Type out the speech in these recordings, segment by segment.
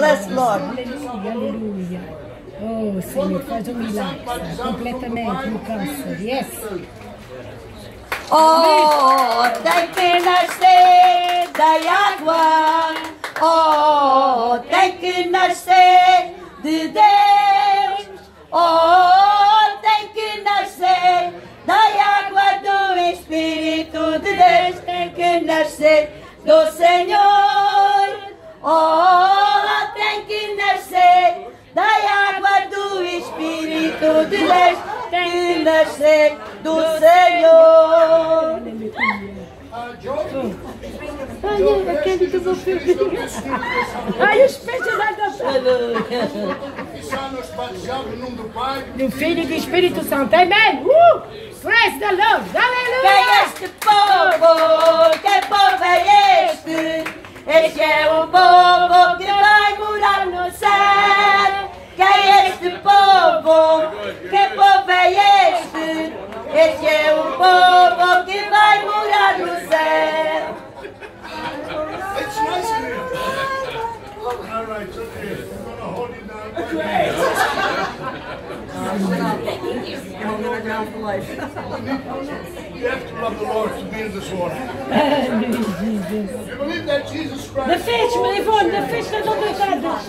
Jesus, Lord. Aleluia, aleluia. Oh, Senhor, faz milagre completamente no câncer. Yes. Oh, tem que nascer da água. Oh, tem que nascer de Deus. Oh, tem que nascer da água do Espírito de Deus. Tem que nascer do Senhor. Oh, tem que nascer da água do Espírito de Deus. Tem que nascer do Senhor. Ai, eu acredito que eu fui. Ai, os peixes da do Filho e do Espírito Santo. Amém. Praise the Lord. Aleluia. Quem é este povo? Que povo é este? Este é o povo que vai morar no céu. Quem é este povo? Que povo é este? Este é o povo que vai morar no céu. It's nice in here. All right, it's okay. I'm going to hold you down. You have to love the Lord to be in this water. You believe that Jesus Christ... The fish, Yvonne, the fish that don't do that.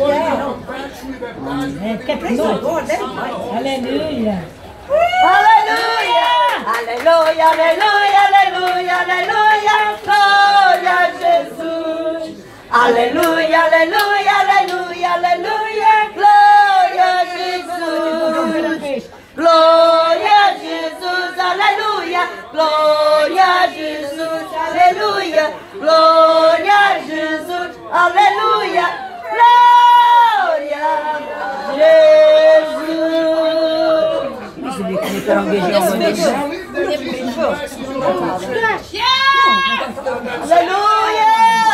Aleluia. Aleluia! Aleluia, aleluia, aleluia, aleluia, glória a Jesus. Aleluia, aleluia, aleluia, aleluia, glória a Jesus. Glória a Jesus, aleluia, glória a Jesus, aleluia, glória a Jesus, aleluia, glória a Jesus. Aleluia!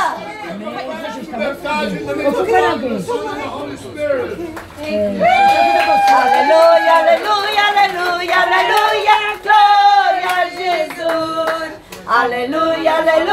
Aleluia, aleluia, aleluia, aleluia, glória a Jesus. Aleluia, aleluia.